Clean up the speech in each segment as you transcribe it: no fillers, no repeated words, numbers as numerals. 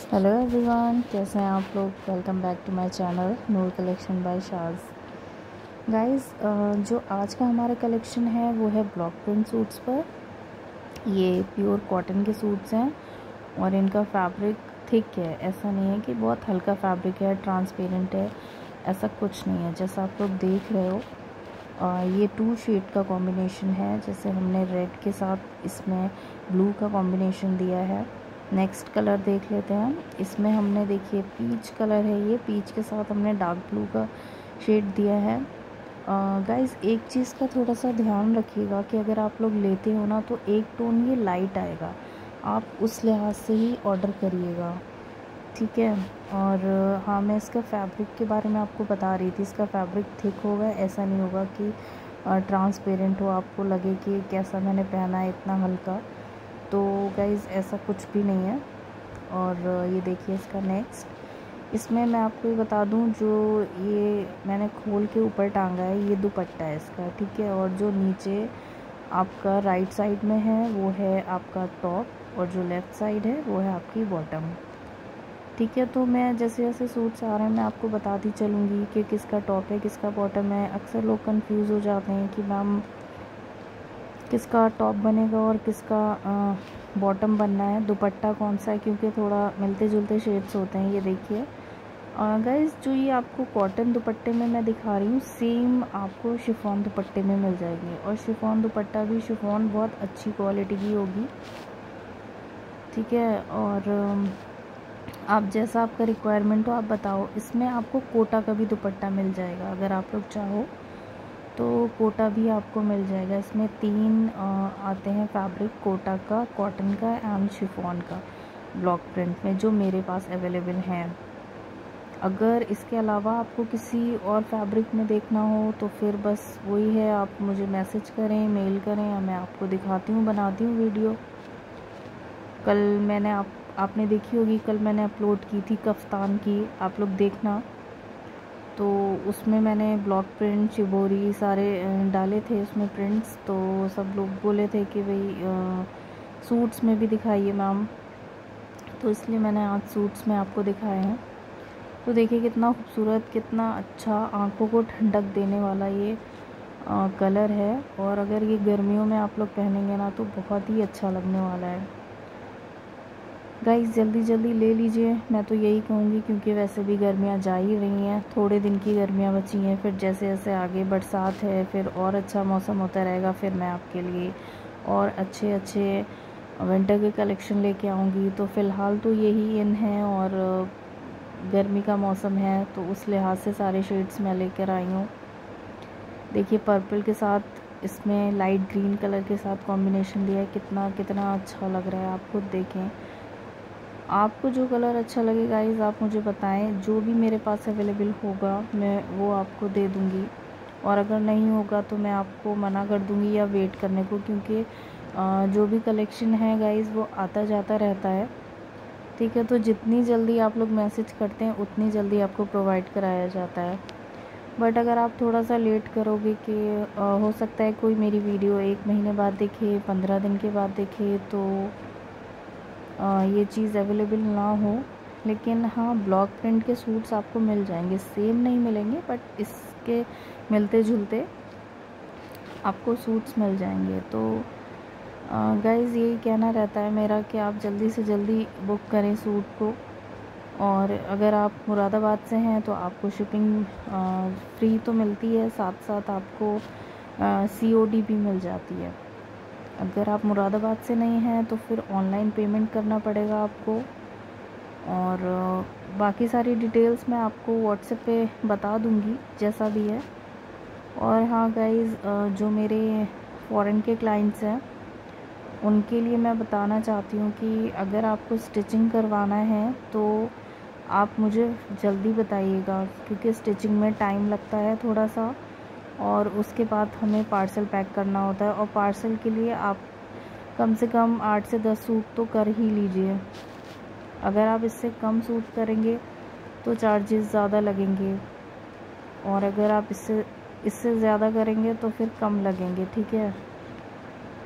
Hello everyone, कैसे हैं आप लोग। Welcome back to my channel Noor collection by Shaz. Guys, जो आज का हमारा कलेक्शन है वो है ब्लॉक प्रिंट सूट्स पर। ये प्योर कॉटन के सूट्स हैं और इनका फैब्रिक थिक है। ऐसा नहीं है कि बहुत हल्का फैब्रिक है, ट्रांसपेरेंट है, ऐसा कुछ नहीं है। जैसा आप लोग देख रहे हो, ये 2 शेड का कॉम्बिनेशन है। जैसे हमने रेड के साथ इसमें ब्लू का कॉम्बिनेशन दिया है। नेक्स्ट कलर देख लेते हैं। इसमें हमने देखिए पीच कलर है, ये पीच के साथ हमने डार्क ब्लू का शेड दिया है। गाइस, एक चीज़ का थोड़ा सा ध्यान रखिएगा कि अगर आप लोग लेते हो ना तो एक टोन ये लाइट आएगा, आप उस लिहाज से ही ऑर्डर करिएगा, ठीक है। और हाँ, मैं इसका फैब्रिक के बारे में आपको बता रही थी। इसका फैब्रिक थिक होगा, ऐसा नहीं होगा कि ट्रांसपेरेंट हो, आपको लगे कि कैसा मैंने पहना है इतना हल्का। तो गाइज़, ऐसा कुछ भी नहीं है। और ये देखिए इसका नेक्स्ट। इसमें मैं आपको ये बता दूं, जो ये मैंने खोल के ऊपर टांगा है ये दुपट्टा है इसका, ठीक है। और जो नीचे आपका राइट साइड में है वो है आपका टॉप, और जो लेफ़्ट साइड है वो है आपकी बॉटम, ठीक है। तो मैं जैसे जैसे सूट्स आ रहे हैं मैं आपको बताती चलूँगी कि किसका टॉप है किसका बॉटम है। अक्सर लोग कंफ्यूज हो जाते हैं कि मैम किसका टॉप बनेगा और किसका बॉटम बनना है, दुपट्टा कौन सा है, क्योंकि थोड़ा मिलते जुलते शेड्स होते हैं। ये देखिए गाइस, जो ये आपको कॉटन दुपट्टे में मैं दिखा रही हूँ सेम आपको शिफॉन दुपट्टे में मिल जाएगी। और शिफॉन दुपट्टा भी शिफॉन बहुत अच्छी क्वालिटी की होगी, ठीक है। और आप जैसा आपका रिक्वायरमेंट हो आप बताओ। इसमें आपको कोटा का भी दुपट्टा मिल जाएगा, अगर आप लोग चाहो तो कोटा भी आपको मिल जाएगा। इसमें 3 आते हैं फैब्रिक, कोटा का, कॉटन का एंड शिफॉन का, ब्लॉक प्रिंट में जो मेरे पास अवेलेबल हैं। अगर इसके अलावा आपको किसी और फैब्रिक में देखना हो तो फिर बस वही है, आप मुझे मैसेज करें, मेल करें, मैं आपको दिखाती हूँ, बनाती हूँ वीडियो। कल मैंने आपने देखी होगी, कल मैंने अपलोड की थी कफ्तान की, आप लोग देखना। तो उसमें मैंने ब्लॉक प्रिंट, शिबोरी सारे डाले थे उसमें प्रिंट्स। तो सब लोग बोले थे कि भाई सूट्स में भी दिखाइए मैम, तो इसलिए मैंने आज सूट्स में आपको दिखाए हैं। तो देखिए कितना खूबसूरत, कितना अच्छा, आंखों को ठंडक देने वाला ये कलर है। और अगर ये गर्मियों में आप लोग पहनेंगे ना तो बहुत ही अच्छा लगने वाला है। गाइस, जल्दी जल्दी ले लीजिए, मैं तो यही कहूँगी, क्योंकि वैसे भी गर्मियाँ जा ही रही हैं, थोड़े दिन की गर्मियाँ बची हैं। फिर जैसे जैसे आगे बरसात है फिर और अच्छा मौसम होता रहेगा, फिर मैं आपके लिए और अच्छे अच्छे विंटर के कलेक्शन लेके आऊँगी। तो फ़िलहाल तो यही इन है, और गर्मी का मौसम है तो उस लिहाज से सारे शेड्स मैं लेकर आई हूँ। देखिए पर्पल के साथ इसमें लाइट ग्रीन कलर के साथ कॉम्बिनेशन दिया है, कितना कितना अच्छा लग रहा है, आप खुद देखें। आपको जो कलर अच्छा लगे गाइस आप मुझे बताएं, जो भी मेरे पास अवेलेबल होगा मैं वो आपको दे दूंगी। और अगर नहीं होगा तो मैं आपको मना कर दूंगी या वेट करने को, क्योंकि जो भी कलेक्शन है गाइस वो आता जाता रहता है, ठीक है। तो जितनी जल्दी आप लोग मैसेज करते हैं उतनी जल्दी आपको प्रोवाइड कराया जाता है। बट अगर आप थोड़ा सा लेट करोगे कि हो सकता है कोई मेरी वीडियो 1 महीने बाद देखे, 15 दिन के बाद देखे, तो ये चीज़ अवेलेबल ना हो। लेकिन हाँ, ब्लॉक प्रिंट के सूट्स आपको मिल जाएंगे, सेम नहीं मिलेंगे बट इसके मिलते जुलते आपको सूट्स मिल जाएंगे। तो गाइज़, यही कहना रहता है मेरा कि आप जल्दी से जल्दी बुक करें सूट को। और अगर आप मुरादाबाद से हैं तो आपको शिपिंग फ्री तो मिलती है, साथ साथ आपको COD भी मिल जाती है। अगर आप मुरादाबाद से नहीं हैं तो फिर ऑनलाइन पेमेंट करना पड़ेगा आपको। और बाकी सारी डिटेल्स मैं आपको व्हाट्सएप पे बता दूंगी जैसा भी है। और हाँ गाइज़, जो मेरे फॉरेन के क्लाइंट्स हैं उनके लिए मैं बताना चाहती हूँ कि अगर आपको स्टिचिंग करवाना है तो आप मुझे जल्दी बताइएगा, क्योंकि स्टिचिंग में टाइम लगता है थोड़ा सा, और उसके बाद हमें पार्सल पैक करना होता है। और पार्सल के लिए आप कम से कम 8 से 10 सूट तो कर ही लीजिए। अगर आप इससे कम सूट करेंगे तो चार्जेस ज़्यादा लगेंगे, और अगर आप इससे ज़्यादा करेंगे तो फिर कम लगेंगे, ठीक है।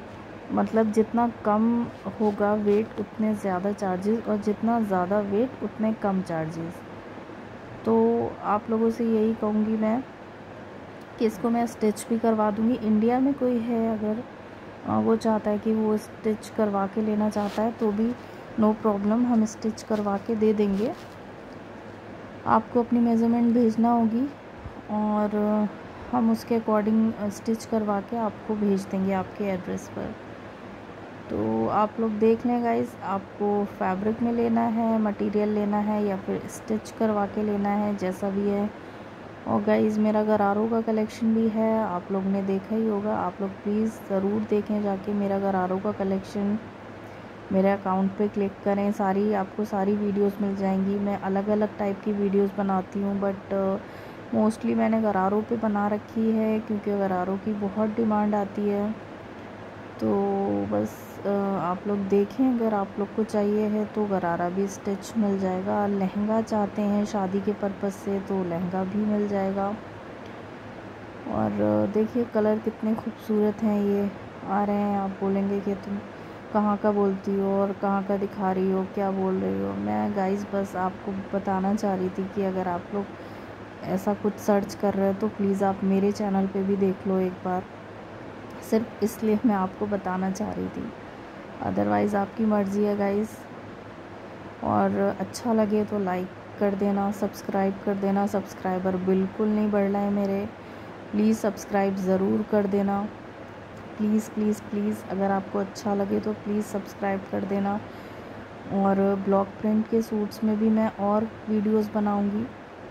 मतलब जितना कम होगा वेट उतने ज़्यादा चार्जेस, और जितना ज़्यादा वेट उतने कम चार्जेस। तो आप लोगों से यही कहूँगी मैं कि इसको मैं स्टिच भी करवा दूँगी। इंडिया में कोई है अगर वो चाहता है कि वो स्टिच करवा के लेना चाहता है तो भी नो प्रॉब्लम, हम स्टिच करवा के दे देंगे। आपको अपनी मेज़रमेंट भेजना होगी और हम उसके अकॉर्डिंग स्टिच करवा के आपको भेज देंगे आपके एड्रेस पर। तो आप लोग देख लें गाइस, आपको फैब्रिक में लेना है, मटेरियल लेना है या फिर स्टिच करवा के लेना है, जैसा भी है। और गाइस मेरा गरारों का कलेक्शन भी है, आप लोग ने देखा ही होगा। आप लोग प्लीज़ ज़रूर देखें जाके मेरा गरारों का कलेक्शन। मेरे अकाउंट पे क्लिक करें, आपको सारी वीडियोस मिल जाएंगी। मैं अलग अलग टाइप की वीडियोस बनाती हूँ, बट मोस्टली मैंने गरारों पे बना रखी है क्योंकि गरारों की बहुत डिमांड आती है। तो बस आप लोग देखें, अगर आप लोग को चाहिए है तो गरारा भी स्टिच मिल जाएगा। लहंगा चाहते हैं शादी के पर्पज़ से तो लहंगा भी मिल जाएगा। और देखिए कलर कितने खूबसूरत हैं ये आ रहे हैं। आप बोलेंगे कि तुम कहाँ का बोलती हो और कहाँ का दिखा रही हो, क्या बोल रही हो। मैं गाइस बस आपको बताना चाह रही थी कि अगर आप लोग ऐसा कुछ सर्च कर रहे हो तो प्लीज़ आप मेरे चैनल पे भी देख लो एक बार। सिर्फ इसलिए मैं आपको बताना चाह रही थी, अदरवाइज़ आपकी मर्ज़ी है गाइस। और अच्छा लगे तो लाइक कर देना, सब्सक्राइब कर देना। सब्सक्राइबर बिल्कुल नहीं बढ़ रहे हैं मेरे, प्लीज़ सब्सक्राइब ज़रूर कर देना। प्लीज़ प्लीज़ प्लीज़, अगर आपको अच्छा लगे तो प्लीज़ सब्सक्राइब कर देना। और ब्लॉक प्रिंट के सूट्स में भी मैं और वीडियोस बनाऊंगी।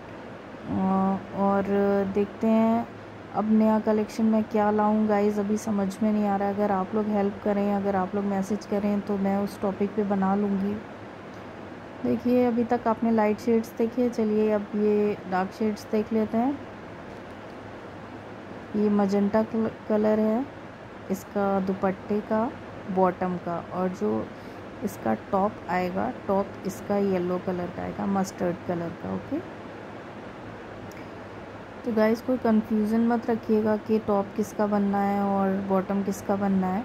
और देखते हैं अब नया कलेक्शन मैं क्या लाऊं गाइस, अभी समझ में नहीं आ रहा है। अगर आप लोग हेल्प करें, अगर आप लोग मैसेज करें तो मैं उस टॉपिक पे बना लूँगी। देखिए अभी तक आपने लाइट शेड्स देखिए, चलिए अब ये डार्क शेड्स देख लेते हैं। ये मजेंटा कलर है इसका दुपट्टे का, बॉटम का, और जो इसका टॉप आएगा, टॉप इसका येलो कलर का आएगा, मस्टर्ड कलर का। ओके, तो गाइस कोई कंफ्यूजन मत रखिएगा कि टॉप किसका बनना है और बॉटम किसका बनना है।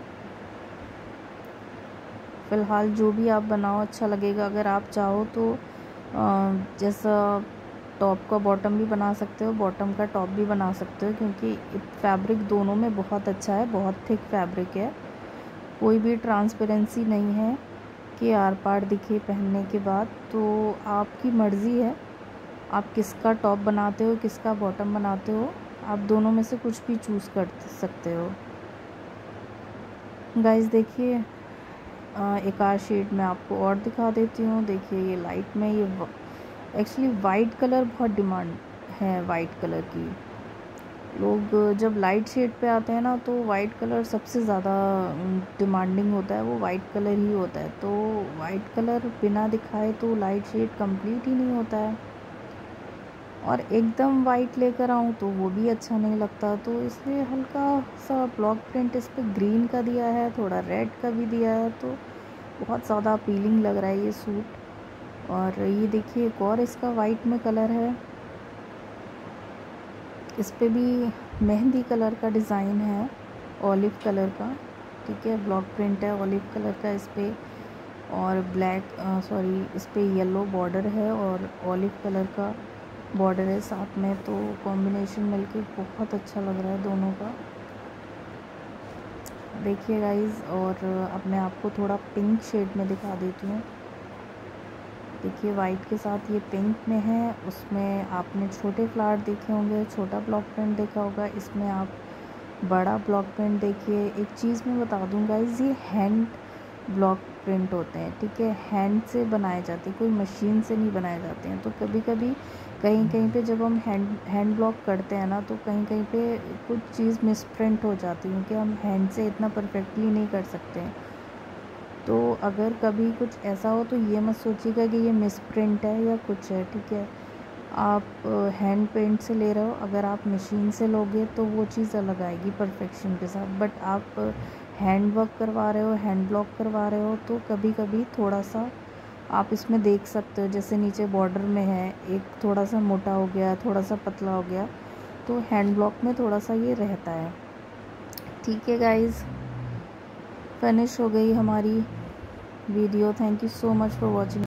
फ़िलहाल जो भी आप बनाओ अच्छा लगेगा। अगर आप चाहो तो जैसा टॉप का बॉटम भी बना सकते हो, बॉटम का टॉप भी बना सकते हो, क्योंकि फैब्रिक दोनों में बहुत अच्छा है, बहुत थिक फैब्रिक है। कोई भी ट्रांसपेरेंसी नहीं है कि आर पार दिखे पहनने के बाद। तो आपकी मर्ज़ी है, आप किसका टॉप बनाते हो, किसका बॉटम बनाते हो, आप दोनों में से कुछ भी चूज़ कर सकते हो। गाइस देखिए एक आध शेड मैं आपको और दिखा देती हूँ। देखिए ये लाइट में, ये एक्चुअली वाइट कलर बहुत डिमांड है, वाइट कलर की। लोग जब लाइट शेड पे आते हैं ना तो वाइट कलर सबसे ज़्यादा डिमांडिंग होता है, वो वाइट कलर ही होता है। तो वाइट कलर बिना दिखाए तो लाइट शेड कंप्लीट ही नहीं होता है, और एकदम वाइट लेकर आऊँ तो वो भी अच्छा नहीं लगता। तो इसलिए हल्का सा ब्लॉक प्रिंट इस पर ग्रीन का दिया है, थोड़ा रेड का भी दिया है, तो बहुत ज़्यादा अपीलिंग लग रहा है ये सूट। और ये देखिए एक और इसका वाइट में कलर है, इस पे भी मेहंदी कलर का डिज़ाइन है, ऑलिव कलर का। ठीक है, ब्लॉक प्रिंट है ऑलिव कलर का इस पर, और ब्लैक इस पे येलो बॉर्डर है और ऑलिव कलर का बॉर्डर है साथ में। तो कॉम्बिनेशन मिलके बहुत अच्छा लग रहा है दोनों का। देखिए गाइस, और अब मैं आपको थोड़ा पिंक शेड में दिखा देती हूँ। देखिए वाइट के साथ ये पिंक में है, उसमें आपने छोटे फ्लावर देखे होंगे, छोटा ब्लॉक प्रिंट देखा होगा, इसमें आप बड़ा ब्लॉक प्रिंट देखिए। एक चीज़ मैं बता दूँ गाइस, ये हैंड ब्लॉक प्रिंट होते हैं, ठीक है, हैंड से बनाए जाते हैं, कोई मशीन से नहीं बनाए जाते हैं। तो कभी कभी कहीं कहीं पे जब हम हैंड ब्लॉक करते हैं ना, तो कहीं कहीं पे कुछ चीज़ मिस प्रिंट हो जाती है कि हम हैंड से इतना परफेक्टली नहीं कर सकते हैं। तो अगर कभी कुछ ऐसा हो तो ये मत सोचिएगा कि ये मिस प्रिंट है या कुछ है, ठीक है। आप हैंड पेंट से ले रहे हो, अगर आप मशीन से लोगे तो वो चीज़ अलग आएगी परफेक्शन के साथ। बट आप हैंड वर्क करवा रहे हो, हैंड ब्लॉक करवा रहे हो, तो कभी कभी थोड़ा सा आप इसमें देख सकते हो, जैसे नीचे बॉर्डर में है, एक थोड़ा सा मोटा हो गया, थोड़ा सा पतला हो गया, तो हैंड ब्लॉक में थोड़ा सा ये रहता है। ठीक है गाइज़, फिनिश हो गई हमारी video. Thank you so much for watching.